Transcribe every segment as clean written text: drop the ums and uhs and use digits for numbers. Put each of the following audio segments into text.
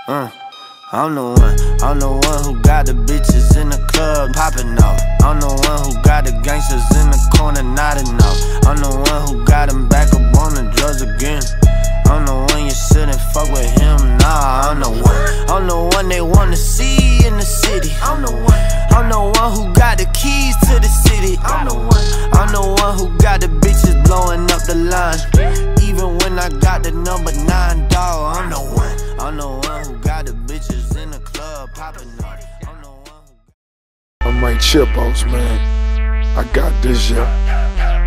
I'm the one who got the bitches in the club popping off. I'm the one who got the gangsters in the corner nodding off. I'm the one who got them back up on the drugs again. I'm the one you shouldn't fuck with him, nah, I'm the one. I'm the one they wanna see in the city. I'm the one who got the keys to the city. I'm the one who got the bitches blowing up the line. Even when I got the number 9, dawg, I'm the one. I'm the one who got the bitches in the club popping up. I'm the one who... I'm Mike Chipos, man. I got this, yeah.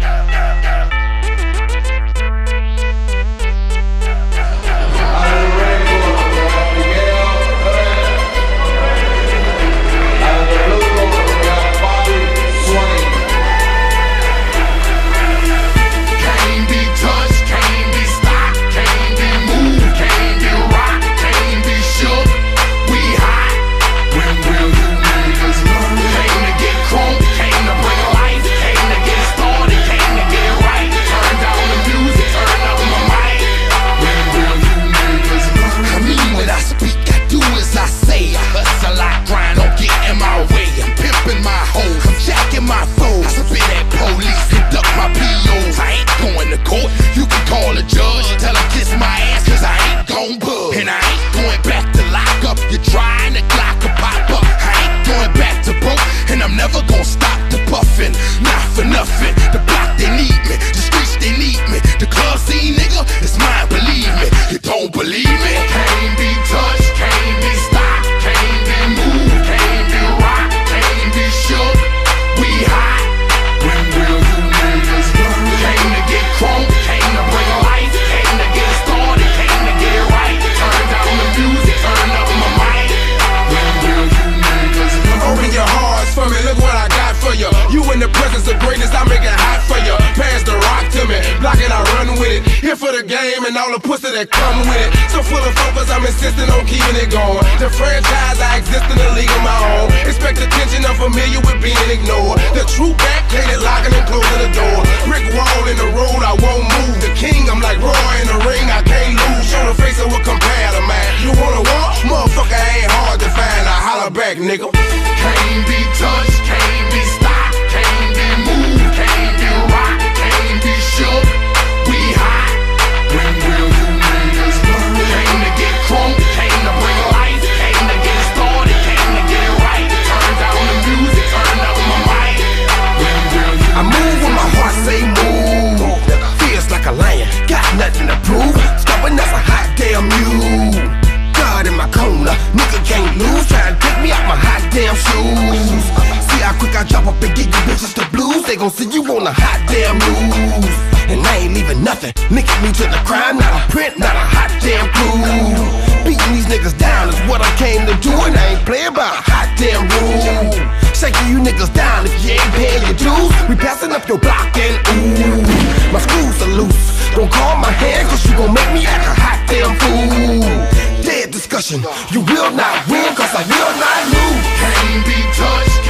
And all the pussy that come with it. So full of focus, I'm insisting on keeping it going. The franchise, I exist in a league of my own. Expect attention, I'm familiar with being ignored. The true back, can't locking and closing the door. Brick wall in the road, I won't move. The king, I'm like Roy in the ring, I can't lose. Show the face of what compare to man. You wanna walk? Motherfucker ain't hard to find. I holler back, nigga. Can't be touched, can't be stopped, can't be moved, can't be rocked, can't be shook. We hot. When will you niggas learn? Came to get crunk, came to bring life, came to get started, came to get it right. Turn down the music, turn up my mic. When will you I move when my heart say move. Feels like a lion, got nothing to prove. Stubborn as a hot damn mule. God in my corner, nigga can't lose. Try to take me out my hot damn shoes. See how quick I drop up and get you bitches the blues. They gon' see you on the hot damn news. And I ain't leaving nothing, linking me to the crime. Not a print, not a hot damn clue. Beating these niggas down is what I came to do. And I ain't playing by a hot damn rule. Shaking you niggas down if you ain't paying your dues. We passing up your block and ooh, my screws are loose. Don't call my hand cause you gon' make me act a hot damn fool. Dead discussion, you will not win cause I will not lose. Can't be touched.